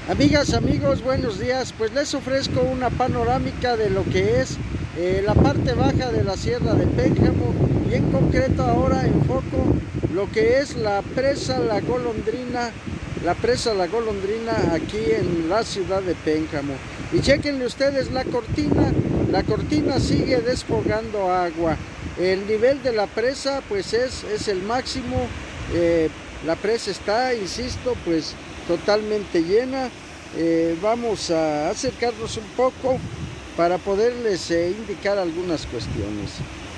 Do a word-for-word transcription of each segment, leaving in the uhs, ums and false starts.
Amigas, amigos, buenos días. Pues les ofrezco una panorámica de lo que es eh, la parte baja de la Sierra de Pénjamo, y en concreto ahora enfoco lo que es la presa La Golondrina, la presa La Golondrina aquí en la ciudad de Pénjamo. Y chequenle ustedes la cortina, la cortina sigue desfogando agua. El nivel de la presa pues es, es el máximo, eh, la presa está, insisto, pues totalmente llena. Eh, vamos a acercarnos un poco para poderles eh, indicar algunas cuestiones.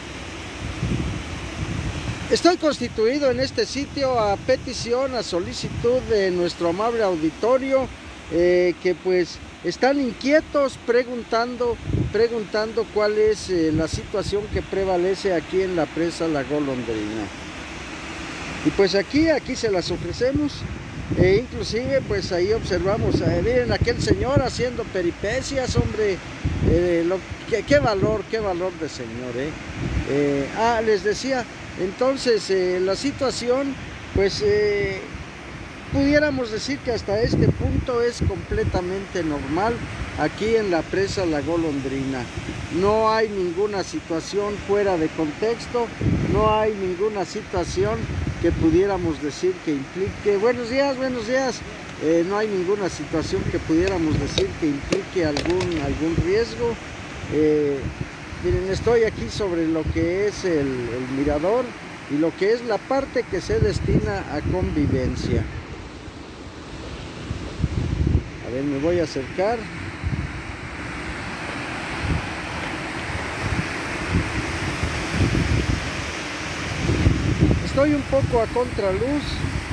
Estoy constituido en este sitio a petición, a solicitud de nuestro amable auditorio, eh, que pues están inquietos preguntando, preguntando cuál es eh, la situación que prevalece aquí en la presa La Golondrina. Y pues aquí, aquí se las ofrecemos. E inclusive pues ahí observamos, eh, miren aquel señor haciendo peripecias, hombre, eh, lo, qué, qué valor, qué valor de señor, eh. Eh, ah, les decía, entonces eh, la situación, pues eh, pudiéramos decir que hasta este punto es completamente normal aquí en la presa La Golondrina. No hay ninguna situación fuera de contexto, no hay ninguna situación que pudiéramos decir que implique, buenos días, buenos días, eh, no hay ninguna situación que pudiéramos decir que implique algún, algún riesgo. Eh, miren, estoy aquí sobre lo que es el, el mirador y lo que es la parte que se destina a convivencia. A ver, me voy a acercar. Estoy un poco a contraluz.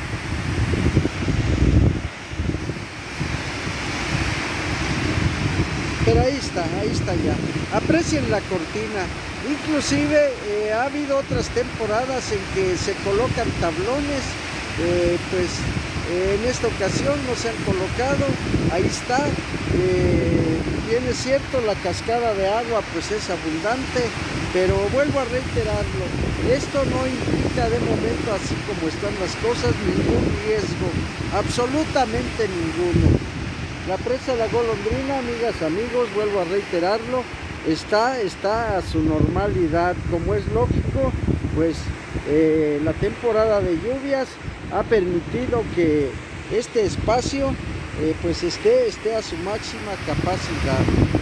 Pero ahí está, ahí está ya. Aprecien la cortina. Inclusive eh, ha habido otras temporadas en que se colocan tablones. Eh, pues eh, en esta ocasión no se han colocado. Ahí está. Eh, bien es cierto, la cascada de agua pues es abundante. Pero vuelvo a reiterarlo, esto no implica de momento, así como están las cosas, ningún riesgo, absolutamente ninguno. La presa La Golondrina, amigas, amigos, vuelvo a reiterarlo, está, está a su normalidad. Como es lógico, pues eh, la temporada de lluvias ha permitido que este espacio eh, pues esté, esté a su máxima capacidad.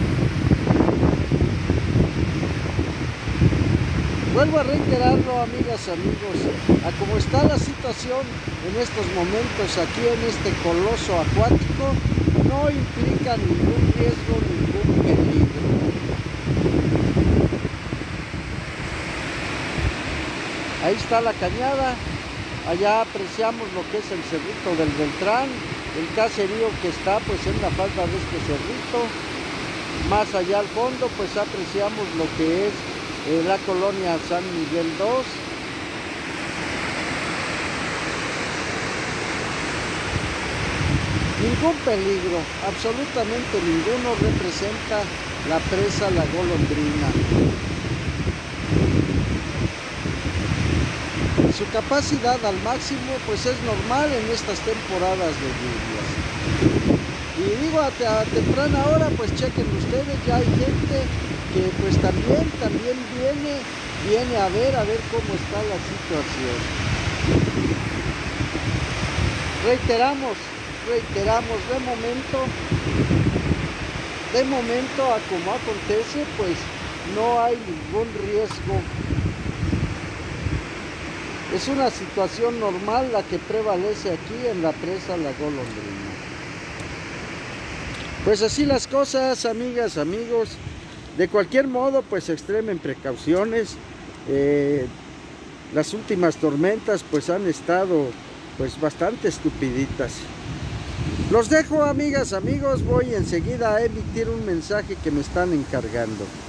Vuelvo a reiterarlo, amigas, amigos, a como está la situación en estos momentos aquí en este coloso acuático, no implica ningún riesgo, ningún peligro. Ahí está la cañada, allá apreciamos lo que es el cerrito del Beltrán, el caserío que está pues en la falda de este cerrito. Más allá al fondo pues apreciamos lo que es Eh, la colonia San Miguel dos. Ningún peligro, absolutamente ninguno, representa la presa La Golondrina. Su capacidad al máximo pues es normal en estas temporadas de lluvias. Y digo, a, a temprana hora pues chequen ustedes, ya hay gente que pues también, también viene, viene a ver, a ver cómo está la situación. Reiteramos, reiteramos, de momento, de momento a como acontece, pues no hay ningún riesgo. Es una situación normal la que prevalece aquí en la presa La Golondrina. Pues así las cosas, amigas, amigos. De cualquier modo, pues extremen precauciones. Eh, las últimas tormentas pues han estado pues bastante estupiditas. Los dejo, amigas, amigos. Voy enseguida a emitir un mensaje que me están encargando.